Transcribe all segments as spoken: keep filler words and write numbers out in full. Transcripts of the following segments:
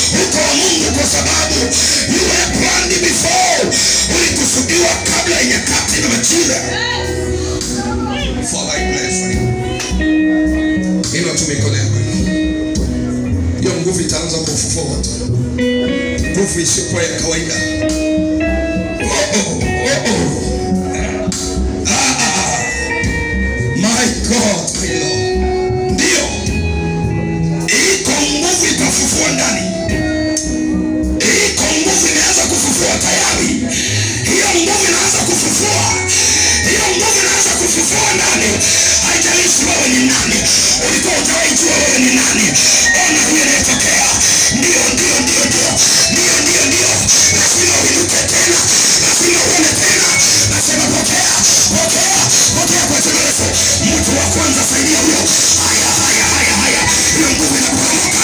uko wa Mungu kwa sababu you were planned before. Ulikusudiwa kabla ya nyakati na majira. Father, I pray for you. Inua tu mikono yako. Hiyo nguvu itaanza kufufua watu. Nguvu isiyokuwa ya kawaida. Oh, oh, oh, oh. Ah, ah. My God, my Lord. Ndio. Iko nguvu itafufua ndani. Iko nguvu inaanza kufufua tayari. Hiyo nguvu inaanza kufufua. Hiyo nguvu inaanza kufufua ndani. Haijalishi wewe ni nani. Ulikuwa hujawahi jua wewe ni nani. Ona huyo anayetokea. Ndio, ndio, ndio, ndio. Ndio, ndio, ndio. Lazima uinuke tena. Lazima uone tena. Nasema pokea. Pokea. Pokea kwa jina la Yesu. Mtu wa kwanza saidia huyo. Haya, haya, haya, haya. Hiyo nguvu inaporomoka.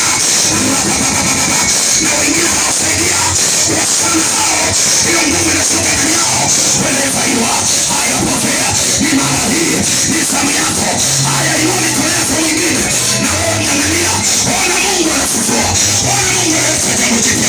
Na wengine hawasaidia. Wasichana hao. Hiyo nguvu inashuka ndani yao. Wherever you are. Haya, pokea. Ni mara hii. Ni zamu yako. Haya, inua mikono yako mwingine. Na wewe mtangania. Ona Mungu anafufua. Ona Mungu analeta jambo jipya.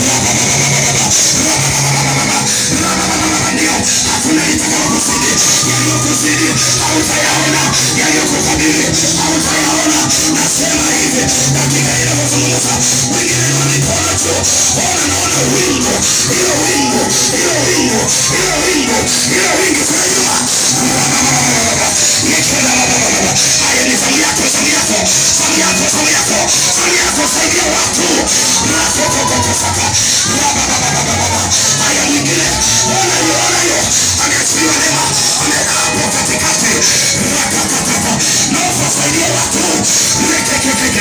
Ndio. Hakuna litakalokusidi. Yaliyokuzidi hautayaona. Yaliyokukabili hautayaona. Nasema hivi. Dakika inavyozungumza. Wengine inua mikono tu. Ona naona wingu. Hilo wingu. Hilo wingu. Hilo wingu. Hilo wingu. Tunajua. Yekela baba. Haya ni zamu yako. Zamu yako. Zamu yako. Zamu yako. Zamu yako. Saidia watu. Rako koko kosaka. Haya mwingine. Ona hiyo. Ona hiyo. Ameachiliwa neema. Amehapo katikati. Rakakakaka. Naomba saidia watu. Rekekekeke.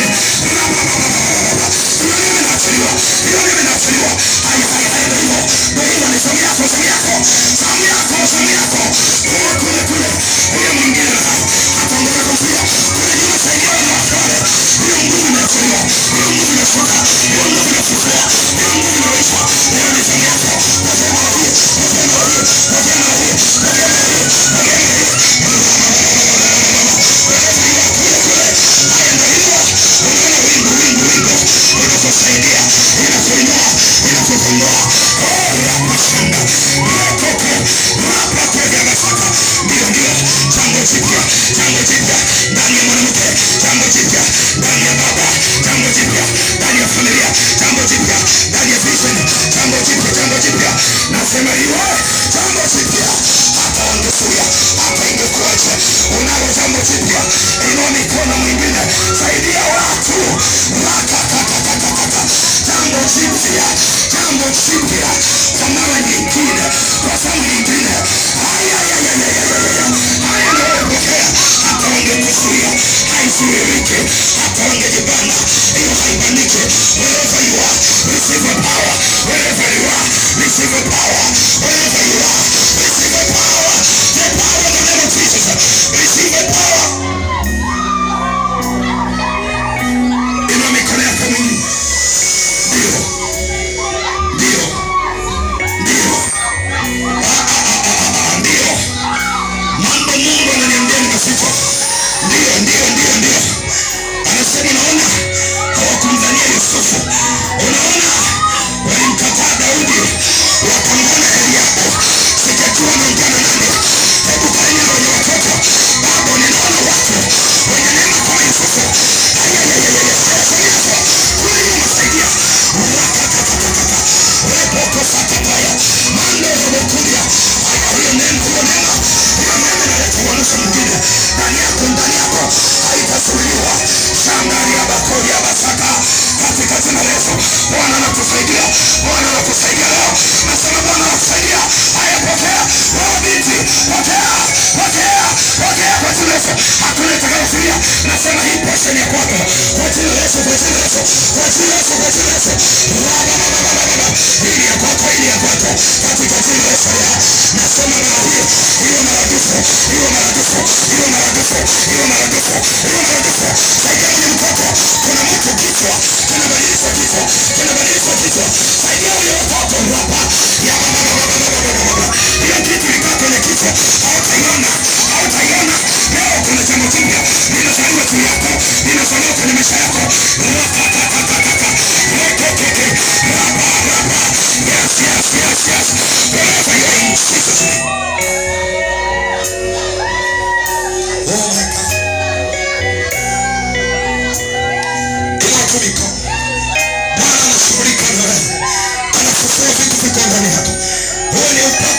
Hiyo nime naachiliwa. Hiyo nime naachiliwa. Haya haya haya ndio hiyo. Ndio hiyo ni zamu yako. Zamu yako. Zamu yako. Zamu yako. Kule kule kule. Hiyo mwingine. Ataondoka kufia. Kule nyuma saidia wale watu wale. Hiyo nguvu inaachiliwa. Hiyo nguvu inashuka. Hiyo nguvu inafufua. Hiyo nguvu inaisha. Hiyo ni zamu yako. Pokea mara hii. Pokea mara hii. Pokea mara hii. Pokea mara hii. Pokea mara hii. Kule kule. Haya ndio hiyo. Unaona wingu wingu wingu. Inakusaidia. Inakuinua. Inakukomboa. Oh, rapashanda. Rakoke. Rapake vya masaka. Ndio ndio. Jambo jipya. Jambo jipya. Ndani ya mwanamke. Jambo jipya. Ndani ya baba. Jambo jipya. Ndani ya familia. Jambo jipya. Ndani ya vision. Jambo jipya. Jambo jipya. Nasema hiyo. Jambo jipya. Hata wangefuya. Hata ingekuache. Unalo jambo jipya. Inua mikono mwingine. Saidia watu. Rakakakakakaka. Jambo jipya. Jambo jipya. Kwa mara nyingine. Kwa sababu nyingine. Haya haya haya haya. Haya ndio pokea. Hata wangekufuya. Haizuiriki. Hata wangejibana. Hiyo haibaniki. Wherever you are. Receive a power. Wherever you are. Receive a power. Wherever you are. Receive a power. The power of the name of Jesus. Receive a power. Inua mikono yako mwingine. Ndio. Ndio. Ndio. Ndio. Mambo Mungu ananiambia nikaficha. Ndio, ndio, ndio, ndio. Anasema unaona hawakumdhania Yusufu. Unaona walimkataa Daudi. Wakamwona Eliabu. Sijajua naungana nani. Hebu kaini na wenye watoto. Baba ninaona watu wenye neema kama Yusufu. Haya haya haya. Haya kwenye yako. Kule nyuma saidia. Rakakakakaka. Repoko sakataya. Mando robokulia. Haya hiyo neema. Hiyo neema. Hiyo neema inaleta uanuzi mwingine. Ndani yako. Ndani yako. Haitasuliwa. Shangari ya bakori ya basaka. Katika jina la Yesu. Bwana anakusaidia. Bwana anakusaidia leo. Nasema Bwana anakusaidia. Haya pokea. Wewe binti. Pokea. Pokea. Pokea kwa jina la Yesu. Hakuna itakayozuia. Nasema hii portion ya kwako. Kwa jina la Yesu. Kwa jina la Yesu. Kwa jina la Yesu. Kwa jina la Yesu. Hii ya kwako. Hii ya kwako. Katika jina la Yesu. Nasema mara hii. Hiyo maradufu. Hiyo maradufu. Hiyo maradufu. Hiyo maradufu. Hiyo maradufu. Saidia mwenye mtoto. Kuna mtu kichwa. Kuna badilisha kichwa. Kuna badilisha kichwa. Saidia mwenye watoto. Rapa. Ya baba baba baba baba baba. Hiyo kitu ikaa kwenye kichwa. Hautaiona. Hautaiona. Leo kuna jambo jipya. Ninazaliwa juu yako. Ninazaliwa kwenye maisha yako. Rapa kaka kaka kaka. Rapa kaka.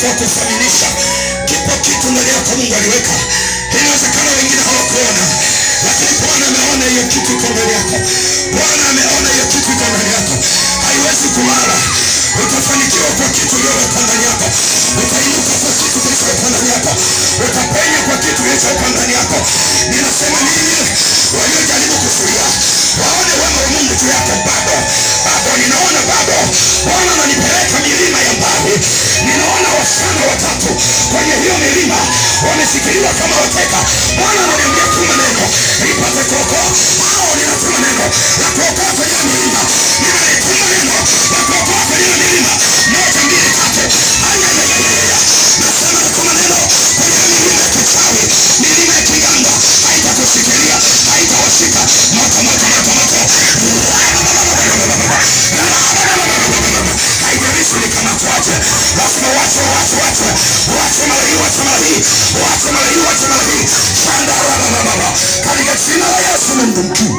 wa kuthaminisha. Kipo kitu ndani yako Mungu aliweka. Inawezekana wengine hawakuona, lakini Bwana ameona hiyo kitu iko ndani yako. Bwana ameona hiyo kitu iko ndani yako. Haiwezi kulala. Utafanikiwa kwa kitu kilichowekwa ndani yako. Utainuka kwa kitu kilichowekwa ndani yako. Utapenya kwa kitu kilichowekwa ndani yako. Ninasema nini? Waliojaribu kuzuia waone wema wa Mungu juu yako bado. Bado ninaona bado. Bwana ananipeleka milima ya mbali. Ninaona wasichana watatu kwenye hiyo milima wameshikiliwa kama wateka. Bwana ananiambia tuma neno nipate kuokoa hao. Ninatuma neno la kuokoa kwenye milima. Ninalituma neno la kuokoa kwenye milima. Moja, mbili, tatu. Aya ya ya ya. Nasema natuma neno kwenye milima ya kichawi, milima ya kiganga. Haitakushikilia, haitawashika. Moto, moto, moto, moto. Haijalishi ni kama tuache. Lazima wache, wache, wache. Wache mara hii, wache mara hii. Wache mara hii, wache mara hii. Shanda rabababa. Katika jina la Yesu Mungu mkuu.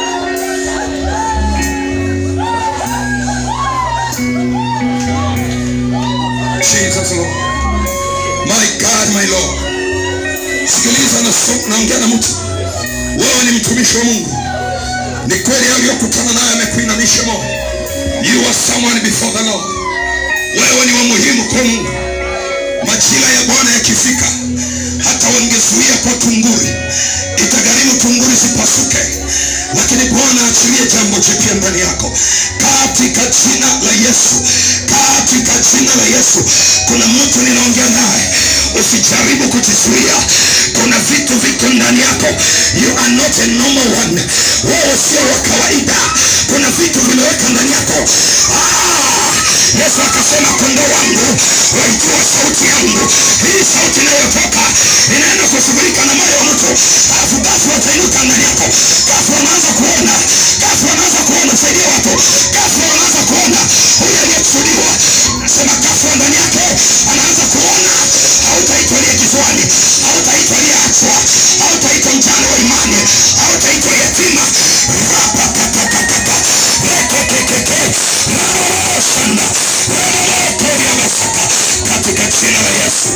Jesus Lord. My God, my Lord. Sikiliza na naongea na mtu. Wewe ni mtumishi wa Mungu. Ni kweli aliyokutana naye amekuinamisha moyo. You are someone before the Lord. Wewe ni wa muhimu kwa Mungu. Majira ya Bwana yakifika, hata wangezuia kwa tunguri, itagharimu tunguri zipasuke, lakini Bwana achilie jambo jipya ndani yako katika jina la Yesu. Katika jina la Yesu. Kuna mtu ninaongea naye, usijaribu kujizuia. Kuna vitu viko ndani yako. You are not a normal one. Wewe sio wa kawaida. Kuna vitu vimeweka ndani yako. Ah, Yesu akasema kondoo wangu waijua sauti yangu. Hii sauti inayotoka inaenda kushughulika na moyo wa mtu. Alafu ghafla utainuka ndani yako. Ghafla unaanza kuona. Ghafla unaanza kuona. Saidia watu. Ghafla unaanza kuona huyu aliyekusudiwa. Nasema ghafla ndani yake anaanza kuona. Hautaitwa aliye kifuani. Hautaitwa aliyeachwa. Hautaitwa mjane wa imani. Hautaitwa yatima. Rapa kaka kaka. Leke keke keke. Rapa shanda. Rapa koria masaka. Katika jina la Yesu.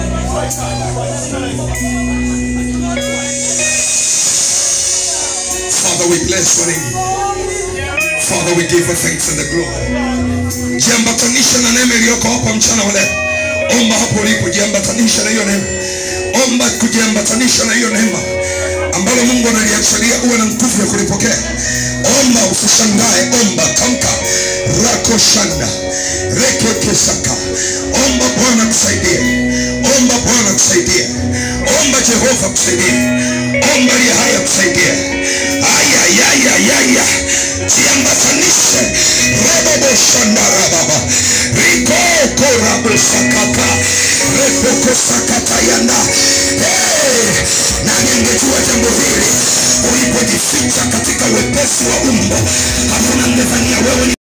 Father, we bless your name. Father, we give you thanks and the glory. Jiambatanisha na neema iliyoko hapa mchana wa leo. Omba hapo ulipo, jiambatanisha na hiyo neema. Omba kujiambatanisha na hiyo neema ambalo Mungu analiachilia, uwe na nguvu ya kulipokea. Omba, usishangae. Omba, tamka. Rako shanda. Reke kesaka. Omba Bwana kusaidie. Omba Bwana kusaidie. Omba Jehova kusaidie. Omba aliye hai kusaidie. Aya ya ya ya ya. Jiambatanishe. Robo shanda rababa. Riko korabo sakaka. Repoko sakata yanda. Hey! Na ningejua jambo hili ulipojificha katika wepesi wa umbo, hakuna mngedhania wewe